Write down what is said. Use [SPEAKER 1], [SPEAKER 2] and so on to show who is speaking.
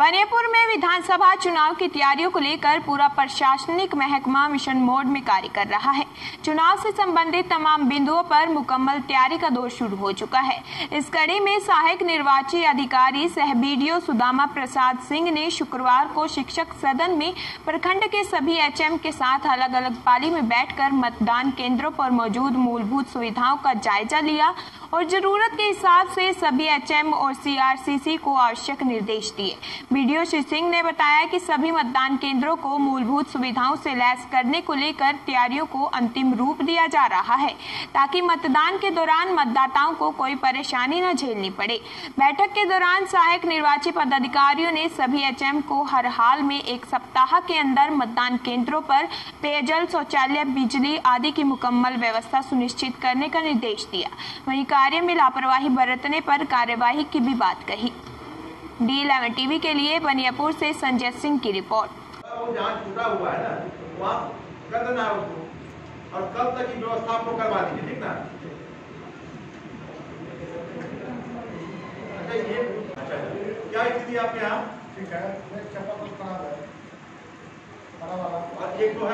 [SPEAKER 1] बनियापुर में विधानसभा चुनाव की तैयारियों को लेकर पूरा प्रशासनिक महकमा मिशन मोड में कार्य कर रहा है। चुनाव से संबंधित तमाम बिंदुओं पर मुकम्मल तैयारी का दौर शुरू हो चुका है। इस कड़ी में सहायक निर्वाची अधिकारी सह बीडीओ सुदामा प्रसाद सिंह ने शुक्रवार को शिक्षक सदन में प्रखंड के सभी एचएम के साथ अलग अलग पाली में बैठकर मतदान केंद्रों पर मौजूद मूलभूत सुविधाओं का जायजा लिया और जरूरत के हिसाब से सभी एचएम और सीआरसीसी को आवश्यक निर्देश दिए। बीडीओ श्री सिंह ने बताया कि सभी मतदान केंद्रों को मूलभूत सुविधाओं से लैस करने को लेकर तैयारियों को अंतिम रूप दिया जा रहा है ताकि मतदान के दौरान मतदाताओं को कोई परेशानी न झेलनी पड़े। बैठक के दौरान सहायक निर्वाची पदाधिकारियों ने सभी एचएम को हर हाल में एक सप्ताह के अंदर मतदान केंद्रों पर पेयजल, शौचालय, बिजली आदि की मुकम्मल व्यवस्था सुनिश्चित करने का निर्देश दिया। वहीं कार्य में लापरवाही बरतने पर कार्यवाही की भी बात कही। D11 टीवी के लिए बनियापुर से संजय सिंह की रिपोर्ट।
[SPEAKER 2] वो जहाँ छूटा हुआ है ना, वहाँ कर देना है उसको और कल तक की व्यवस्था आपको करवा दीजिए, ठीक ना? अच्छा ये क्या स्थिति आपके यहाँ? ठीक है, एक चप्पल खराब है, और एक तो है